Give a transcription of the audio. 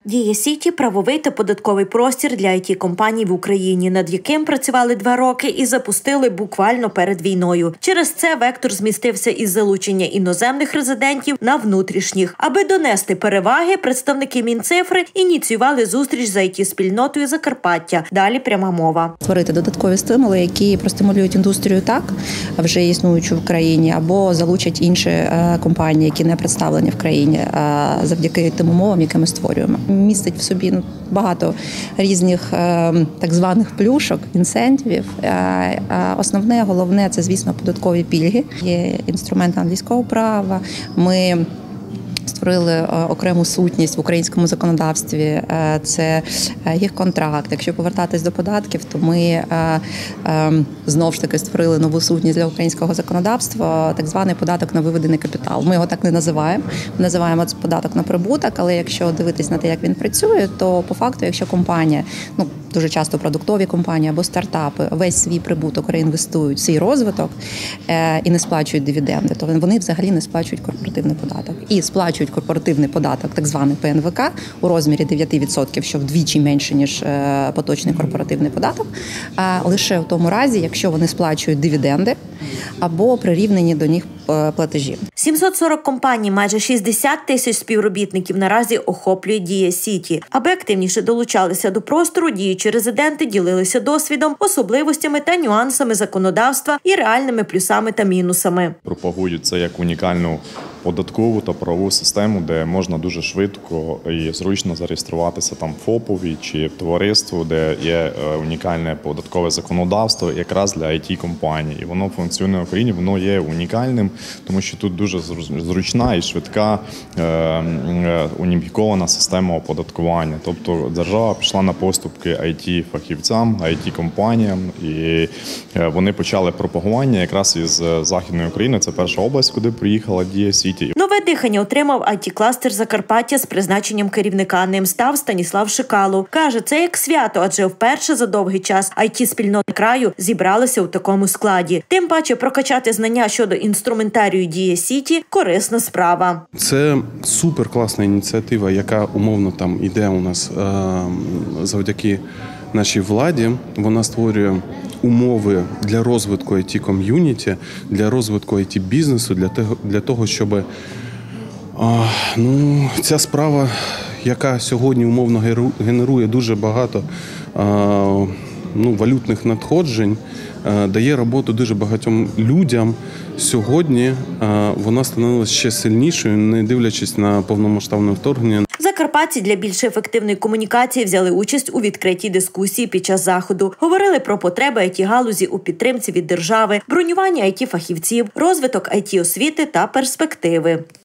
Дія Сіті – правовий та податковий простір для IT-компаній в Україні, над яким працювали 2 роки і запустили буквально перед війною. Через це вектор змістився із залучення іноземних резидентів на внутрішніх. Аби донести переваги, представники Мінцифри ініціювали зустріч з IT-спільнотою Закарпаття. Далі пряма мова. Створити додаткові стимули, які простимулюють індустрію так, вже існуючу в країні, або залучать інші компанії, які не представлені в країні, завдяки тим умовам, які ми створюємо. Містить в собі багато різних так званих плюшок, інсентивів. Основне, головне – це, звісно, податкові пільги. Є інструмент англійського права. Ми створили окрему сутність в українському законодавстві, це їх контракт. Якщо повертатись до податків, то ми знову ж таки створили нову сутність для українського законодавства, так званий податок на виведений капітал. Ми його так не називаємо. Ми називаємо це податок на прибуток, але якщо дивитись на те, як він працює, то по факту, якщо компанія, дуже часто продуктові компанії або стартапи, весь свій прибуток реінвестують в свій розвиток і не сплачують дивіденди, то вони взагалі не сплачують корпоративний податок. І сплачують корпоративний податок, так званий ПНВК, у розмірі 9%, що вдвічі менше, ніж поточний корпоративний податок, лише в тому разі, якщо вони сплачують дивіденди або прирівнені до них платежі. 740 компаній, майже 60 тисяч співробітників наразі охоплює Дія Сіті. Аби активніше долучалися до простору, діючі резиденти ділилися досвідом, особливостями та нюансами законодавства і реальними плюсами та мінусами. Пропагують це як унікальну податкову та правову систему, де можна дуже швидко і зручно зареєструватися там ФОПові чи товариству, де є унікальне податкове законодавство якраз для IT-компаній. І воно функціонує в Україні, воно є унікальним, тому що тут дуже зручна і швидка уніфікована система оподаткування. Тобто держава пішла на поступки IT-фахівцям, IT-компаніям, і вони почали пропагування якраз із Західної України. Це перша область, куди приїхала Дія Сіті. Нове дихання отримав IT-кластер Закарпаття з призначенням керівника. Ним став Станіслав Шикало. Каже, це як свято, адже вперше за довгий час IT-спільноти краю зібралися у такому складі. Тим паче прокачати знання щодо інструментарію Дія Сіті – корисна справа. Це суперкласна ініціатива, яка умовно там іде у нас завдяки нашій владі. Вона створює умови для розвитку IT-ком'юніті, для розвитку IT-бізнесу, для того, щоб ця справа, яка сьогодні умовно генерує дуже багато валютних надходжень, дає роботу дуже багатьом людям. Сьогодні вона становилася ще сильнішою, не дивлячись на повномасштабне вторгнення. Закарпатці для більш ефективної комунікації взяли участь у відкритій дискусії під час заходу. Говорили про потреби IT-галузі у підтримці від держави, бронювання IT-фахівців, розвиток IT-освіти та перспективи.